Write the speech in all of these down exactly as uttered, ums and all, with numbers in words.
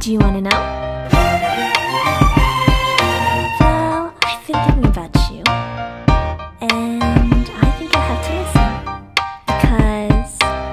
Do you wanna know? Well, I've been thinking about you, and I think you'll have to listen, because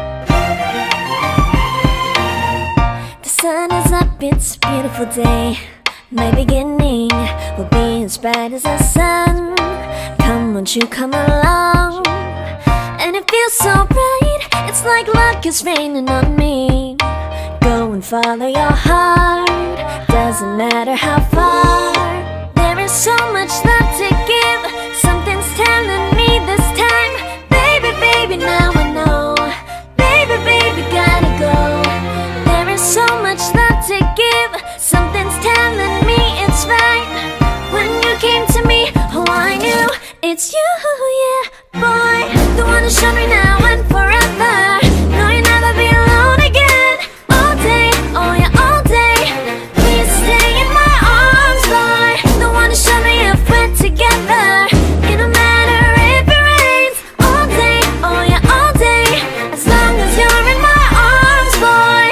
the sun is up, it's a beautiful day. My beginning will be as bright as the sun. Come, won't you come along? And it feels so bright, it's like luck is raining on me. Go and follow your heart, doesn't matter how far. There is so much love to give, something's telling me this time. Baby, baby, now I know. Baby, baby, gotta go. There is so much love to give, something's telling me it's right. When you came to me, oh I knew it's you, yeah, boy. The one who showed me now and forever. No, you'll never be alone again. All day, oh yeah, all day. Please stay in my arms, boy. The one who showed me if we're together. It don't matter if it rains. All day, oh yeah, all day. As long as you're in my arms, boy.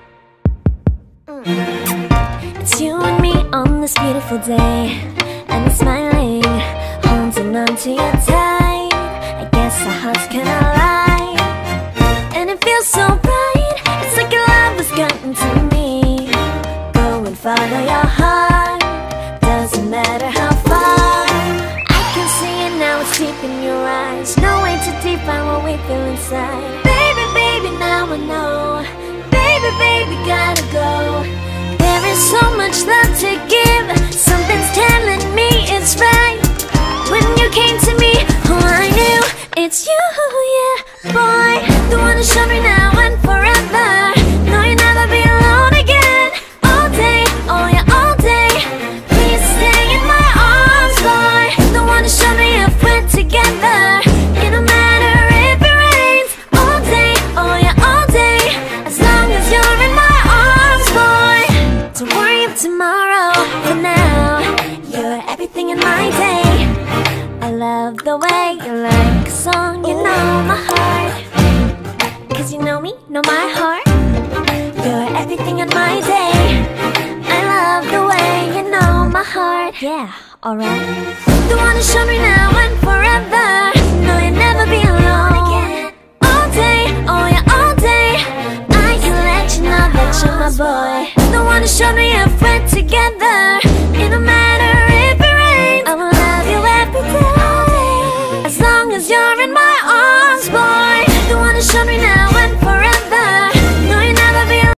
mm. It's you and me on this beautiful day, and it's smiling, holding on to you tight. I guess our hearts cannot lie, and it feels so bright. It's like your love has gotten to me. Go and follow your heart, doesn't matter how far. I can see it now, it's deep in your eyes. No way to define what we feel inside. Baby, baby, now I know. Baby, baby, gotta go. There is so much love to give, something's telling me it's right. When you came to me, oh I knew it's you, yeah, boy. The one who showed me now and forever. No, you'll never be alone again. All day, oh yeah, all day. Please stay in my arms, boy. The one who showed me if we're together. It don't matter if it rains. All day, oh yeah, all day. As long as you're in my arms, boy. Don't worry about tomorrow, for now you're everything in my day. I love the way you like a song, you know my heart. Cause you know me, know my heart. You're everything in my day. I love the way you know my heart. Yeah, alright. The one who showed me now and forever.